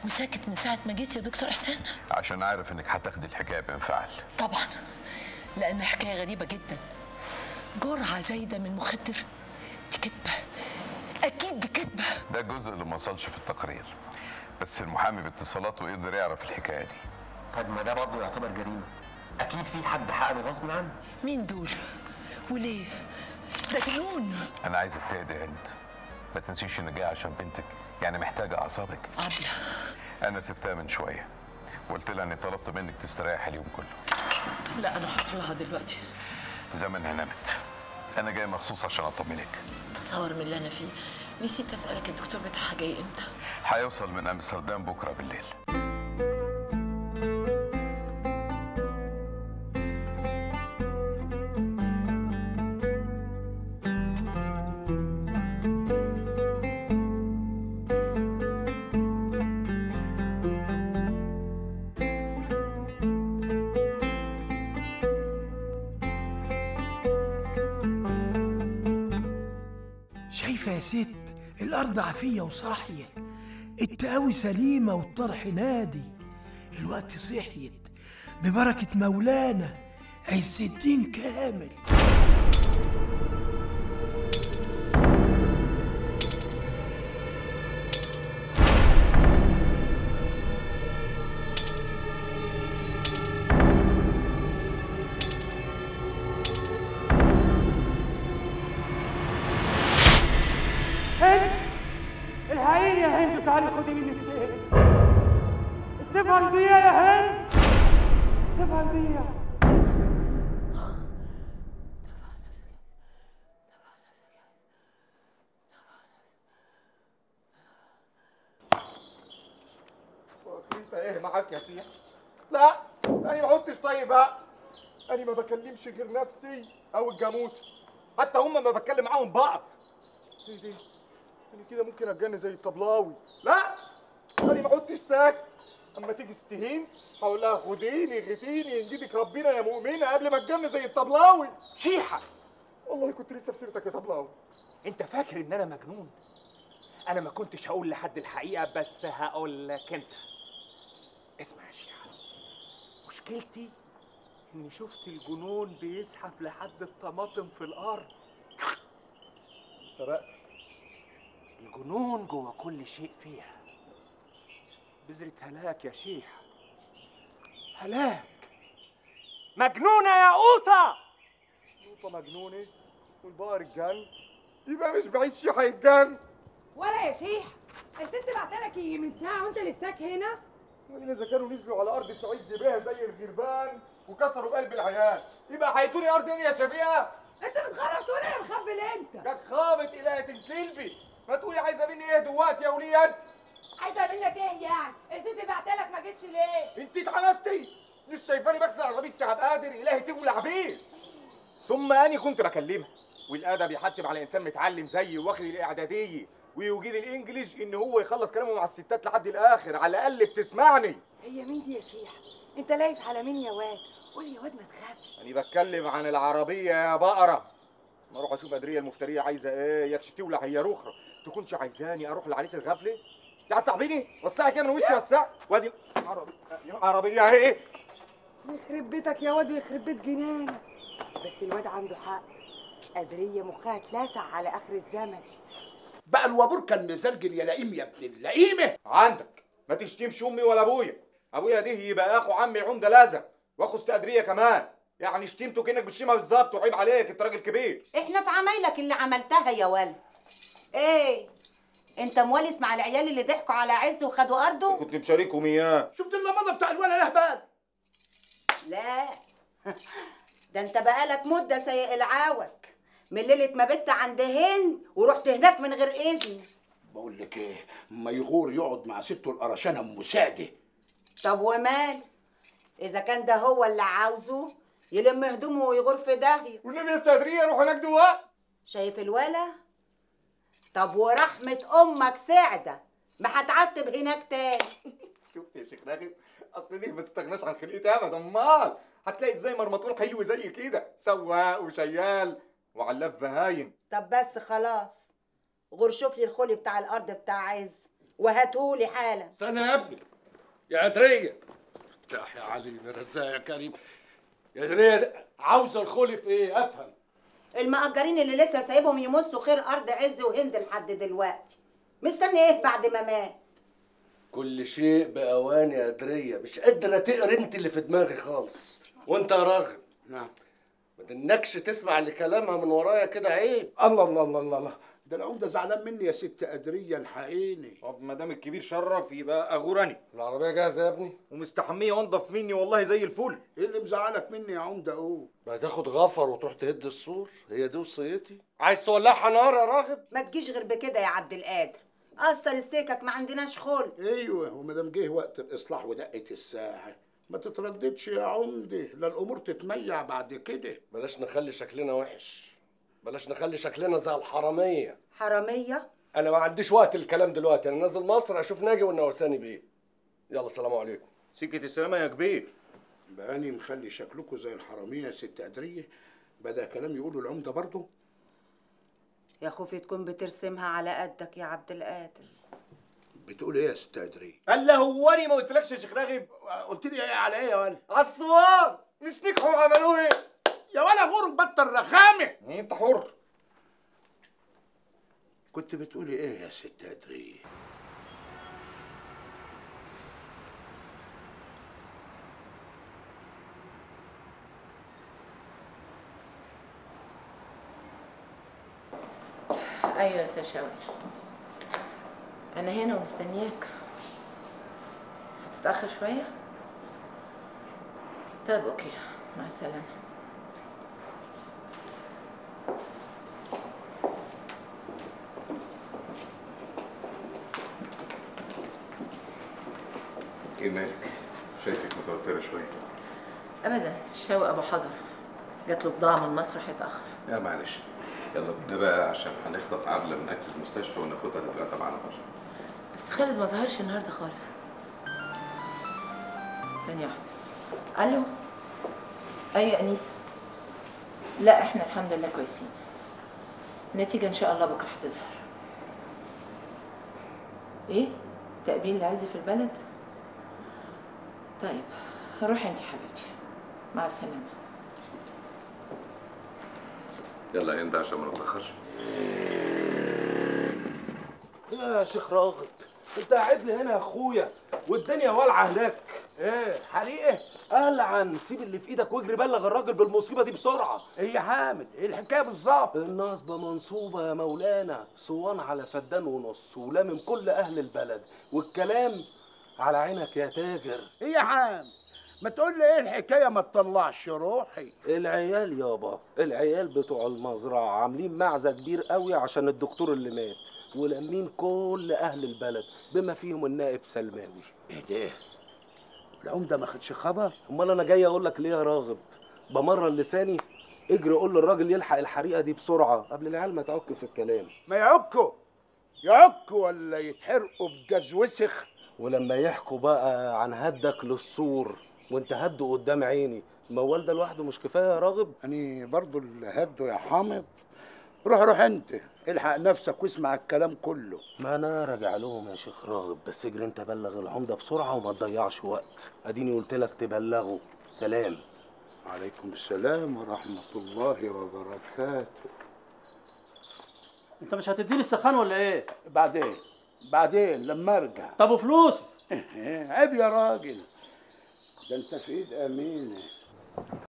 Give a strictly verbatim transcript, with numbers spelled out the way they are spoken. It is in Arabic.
وساكت من ساعة ما جيت يا دكتور إحسان؟ عشان عارف انك هتاخدي الحكاية بانفعال. طبعا، لأن حكاية غريبة جدا. جرعة زايدة من مخدر، دي كدبة، أكيد دي كدبة. ده الجزء اللي ما وصلش في التقرير، بس المحامي باتصالاته يقدر يعرف الحكاية دي. طب ما ده برضه يعتبر جريمة، أكيد في حد حقنه غصب عنه. مين دول؟ وليه؟ ده جنون. أنا عايزك تهدي يا هند، ما تنسيش إن جاي عشان بنتك، يعني محتاجة أعصابك. عبلة أنا سبتها من شوية وقلت لها إني طلبت منك تستريح اليوم كله. لا، أنا هروح لها دلوقتي. زمانها نامت. أنا جاي مخصوص عشان أطمنك. تصور من اللي أنا فيه. نسيت أسألك الدكتور بتاعها جاي إمتى؟ هيوصل من أمستردام بكرة بالليل. شايفة يا ست الأرض عافية وصاحية، التقاوي سليمة والطرح نادي، الوقت صحيت ببركة مولانا عز الدين كامل. هند، الحقيني يا هند، تعالي خدي مني السيف. السيف هيضيع يا هند، السيف هيضيع. انت ايه معاك يا سيح؟ لا، انا ما عدتش طيب بقى. انا ما بكلمش غير نفسي او الجاموسه، حتى هم ما بتكلم معاهم بعض. ايه دي؟ انا كده ممكن اتجنن زي الطبلاوي. لا، انا ما عدتش ساكت. اما تيجي استهين هقول لها خديني غتيني ينجدك ربنا يا مؤمنه قبل ما اتجنن زي الطبلاوي. شيحه، والله كنت لسه في سيرتك يا طبلاوي. انت فاكر ان انا مجنون؟ انا ما كنتش هقول لحد الحقيقه، بس هقول لك انت. اسمع يا شيحه، مشكلتي اني شفت الجنون بيزحف لحد الطماطم في الارض. سبقتك. الجنون جوه كل شيء فيها. بذرة هلاك يا شيخ، هلاك. مجنونة يا قوطة. قوطة مجنونة والبقر اتجن، يبقى مش بعيد شيحة يتجن. ولا يا شيح، الست بعتلك يجي من ساعة وانت لساك هنا؟ وإن إذا كانوا نزلوا على أرض سعيد بيها زي الغربان وكسروا قلب العيال، يبقى هيدوني أرض إيه يا شفيقة؟ انت بتخرف تقول يا مخبل انت؟ جاك خابط إلهة الكلبي، ما تقولي عايزة مني إيه دلوقتي يا ولية أنت؟ عايزة منك ايه يعني؟ الست بعتلك ما جيتش ليه؟ أنت اتحمستي؟ مش شايفاني بغسل عربية سي عبد القادر إلهي تولع بيه؟ ثم أني كنت بكلمها، والأدب يحتم على إنسان متعلم زيي واخد الإعدادية ويوجد الإنجليش إن هو يخلص كلامه مع الستات لحد الآخر، على الأقل بتسمعني. هي مين دي يا شيح؟ انت لايف على مين يا واد؟ قول يا واد ما تخافش. أنا بتكلم عن العربية يا بقرة. ما أروح أشوف أدرية المفترية عايزة إيه، يكش تولع هي رخرة، تكونش عايزاني أروح للعريس الغفلة؟ أنت هتصاحبيني؟ وسعي كده من وشي وسع، وادي عربية عربية أهي. يخرب بيتك يا واد ويخرب بيت جنانك. بس الواد عنده حق، أدرية مخها اتلسع على آخر الزمن. بقى الوابور كان مزرجل يا لئيم يا ابن اللئيمه. عندك ما تشتمش امي ولا ابويا. ابويا ده يبقى اخو عمي العمده لازم، واخو ست ادريه كمان، يعني شتمته كانك بتشتمها بالظبط، وعيب عليك انت راجل كبير. احنا في عمايلك اللي عملتها يا ولد. ايه انت موالس مع العيال اللي ضحكوا على عز وخدوا ارضه؟ كنت مشاركهم اياه. شفت اللمضه بتاع الولا لهبان؟ لا ده انت بقالك مده سايق العوج من ليله ما بت عند هند ورحت هناك من غير اذن. بقول لك ايه، ما يغور يقعد مع سته القرشانه ام سعده. طب ومال؟ اذا كان ده هو اللي عاوزه يلم هدومه ويغور في داهيه. والنبي يا استاذ ادريه روح هناك دلوقتي. شايف الولا؟ طب ورحمه امك سعده ما هتعتب هناك تاني. شفت يا شيخ راغب، اصل دي ما تستغناش عن خلقتها ابدا. امال هتلاقي ازاي مرمطون حلو زي كده، سواق وشيال وعلاف بهايم. طب بس خلاص، غور شوف لي الخولي بتاع الارض بتاع عز وهاتولي حالا. استنى يا ابني يا قدريه. افتح يا علي من رزاق يا كريم. يا قدريه عاوزه الخلي في ايه؟ افهم. المأجرين اللي لسه سايبهم يمصوا خير ارض عز وهند لحد دلوقتي، مستني ايه بعد ما مات؟ كل شيء باوان يا قدريه، مش قادره تقري انت اللي في دماغي خالص. وانت يا راغب. نعم. ما تنكش تسمع لكلامها من ورايا كده، عيب. الله الله الله الله الله، ده العمده زعلان مني يا ست قدريه، الحقيني. طب ما دام الكبير شرف يبقى اغورني. العربيه جاهزه يا ابني؟ ومستحميه وانضف مني والله زي الفل. ايه اللي مزعلك مني يا عمده؟ قول. ما تاخد غفر وتروح تهد السور، هي دي وصيتي. عايز تولعها نار يا راغب؟ ما تجيش غير بكده يا عبد القادر، قصر السكك ما عندناش خلق. ايوه، وما دام جه وقت الاصلاح ودقت الساعه ما تترددش يا عمده، لا الامور تتميع بعد كده. بلاش نخلي شكلنا وحش، بلاش نخلي شكلنا زي الحراميه. حراميه؟ انا ما عنديش وقت الكلام دلوقتي، انا نازل مصر اشوف ناجي والنوساني بيه. يلا سلام عليكم. سكه السلامه يا كبير. بقى اني مخلي شكلكم زي الحراميه يا ست قدريه؟ بدا كلام يقوله العمده برضه. يا خوفي تكون بترسمها على قدك يا عبد القادر. بتقول ايه يا ست قدريه؟ قال له هو انا ما قلتلكش يا شيخ راغب؟ قلت لي ايه على ايه يا ولد؟ على الصوار مش نجحوا عملوه ايه؟ يا ولا غورك بطل رخامه. انت حر. كنت بتقولي ايه يا ست قدريه؟ ايوه يا استاذ شوقي، انا هنا ومستنياك. هتتاخر شويه؟ طيب اوكي، مع السلامه. ايه مالك؟ شايفك متوتره شويه. ابدا، شوقي ابو حجر جات له بضاعه من مصر هيتاخر. لا معلش، يلا بينا بقى عشان هنخطف عبله من اكل المستشفى وناخدها نتغدى معانا بره. بس خالد ما ظهرش النهارده خالص. ثانيه واحده. الو. ايوه انيسه. لا احنا الحمد لله كويسين. النتيجه ان شاء الله بكره هتظهر. ايه؟ تقبيل العز في البلد؟ طيب روحي انت حبيبتي، مع السلامه. يلا انت عشان ما نتاخرش. يا شيخ راغب، انت قاعد لي هنا يا اخويا والدنيا والعه هناك. ايه حريقه؟ قلعن، سيب اللي في ايدك واجري بلغ الراجل بالمصيبه دي بسرعه. ايه يا حامد؟ ايه الحكايه بالظبط؟ النصبه منصوبه يا مولانا، صوان على فدان ونص ولامم كل اهل البلد، والكلام على عينك يا تاجر. ايه يا حامد؟ ما تقول لي ايه الحكايه ما تطلعش روحي. العيال يابا، العيال بتوع المزرعه عاملين معزه كبير قوي عشان الدكتور اللي مات، ولمين كل اهل البلد بما فيهم النائب سلماوي. ايه ده؟ العمده ما خدش خبر؟ امال انا جاي اقول لك ليه يا راغب؟ بمرر لساني. اجري قول للراجل يلحق الحريقه دي بسرعه قبل العيال ما تعك في الكلام. ما يعكوا يعكوا ولا يتحرقوا بجاز وسخ. ولما يحكوا بقى عن هدك للسور وانت هده قدام عيني، الموال ده لوحده مش كفايه يا راغب؟ يعني برضه اللي هده يا حامد. روح روح انت الحق نفسك واسمع الكلام كله. ما انا راجع لهم يا شيخ راغب، بس اجري انت بلغ العمده بسرعه وما تضيعش وقت. اديني قلت لك تبلغه. سلام. عليكم السلام ورحمه الله وبركاته. انت مش هتديني السخان ولا ايه؟ بعدين بعدين لما ارجع. طب وفلوسي؟ عيب يا راجل، ده انت في ايد امينه.